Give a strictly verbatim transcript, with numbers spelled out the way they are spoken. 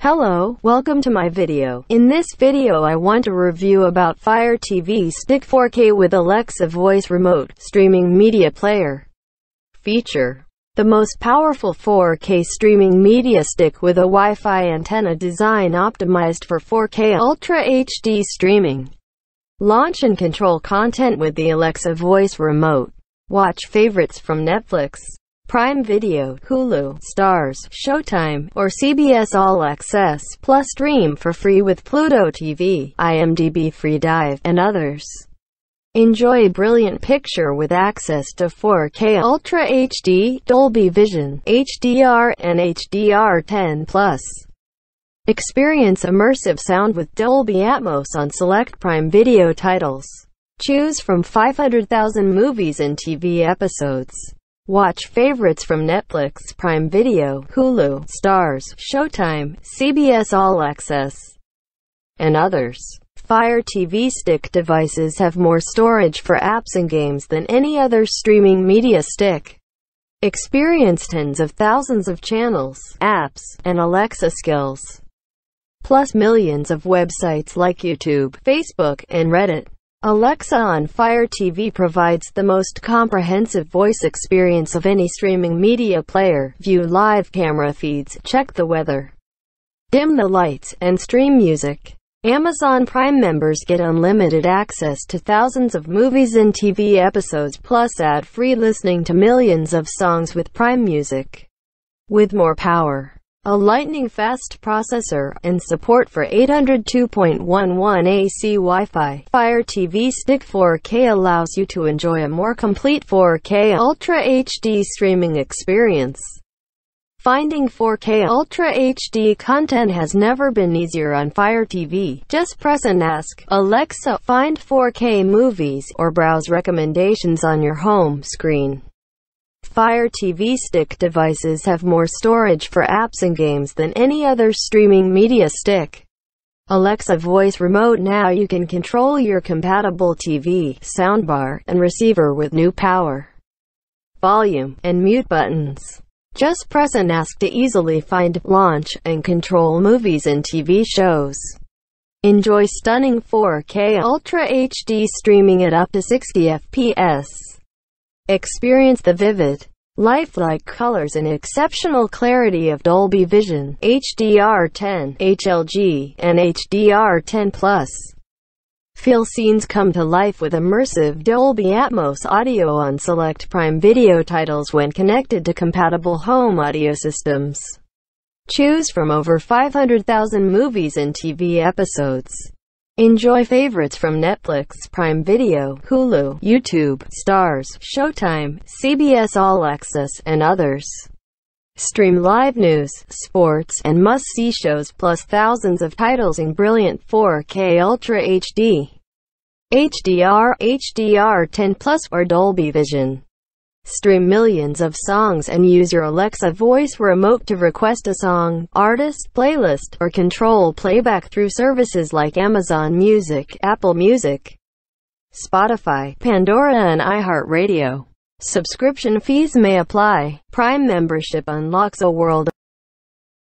Hello, welcome to my video. In this video I want to review about Fire T V Stick four K with Alexa Voice Remote Streaming Media Player feature. The most powerful four K streaming media stick with a Wi-Fi antenna design optimized for four K Ultra H D streaming. Launch and control content with the Alexa Voice Remote. Watch favorites from Netflix, Prime Video, Hulu, STARZ, SHOWTIME, or C B S All Access, plus stream for free with Pluto T V, IMDb Free Dive, and others. Enjoy brilliant picture with access to four K Ultra H D, Dolby Vision, H D R, and H D R ten plus. Experience immersive sound with Dolby Atmos on select Prime Video titles. Choose from five hundred thousand movies and T V episodes. Watch favorites from Netflix, Prime Video, Hulu, STARZ, SHOWTIME, C B S All Access, and others. Fire T V stick devices have more storage for apps and games than any other streaming media stick. Experience tens of thousands of channels, apps, and Alexa skills, plus millions of websites like YouTube, Facebook, and Reddit. Alexa on Fire T V provides the most comprehensive voice experience of any streaming media player. View live camera feeds, check the weather, dim the lights, and stream music. Amazon Prime members get unlimited access to thousands of movies and T V episodes, plus ad-free listening to millions of songs with Prime Music. With more power, a lightning-fast processor, and support for eight oh two point one one A C Wi-Fi, Fire T V Stick four K allows you to enjoy a more complete four K Ultra H D streaming experience. Finding four K Ultra H D content has never been easier on Fire T V. Just press and ask Alexa, find four K movies, or browse recommendations on your home screen. Fire T V stick devices have more storage for apps and games than any other streaming media stick. Alexa Voice Remote. Now you can control your compatible T V, soundbar, and receiver with new power, volume, and mute buttons. Just press and ask to easily find, launch, and control movies and T V shows. Enjoy stunning four K Ultra H D streaming at up to sixty F P S. Experience the vivid, lifelike colors and exceptional clarity of Dolby Vision, H D R ten, H L G, and H D R ten plus. Feel scenes come to life with immersive Dolby Atmos audio on select Prime Video titles when connected to compatible home audio systems. Choose from over five hundred thousand movies and T V episodes. Enjoy favorites from Netflix, Prime Video, Hulu, YouTube, STARZ, SHOWTIME, C B S All Access, and others. Stream live news, sports, and must-see shows, plus thousands of titles in brilliant four K Ultra H D, H D R, H D R ten plus, or Dolby Vision. Stream millions of songs and use your Alexa Voice Remote to request a song, artist, playlist, or control playback through services like Amazon Music, Apple Music, Spotify, Pandora, and iHeartRadio. Subscription fees may apply. Prime membership unlocks a world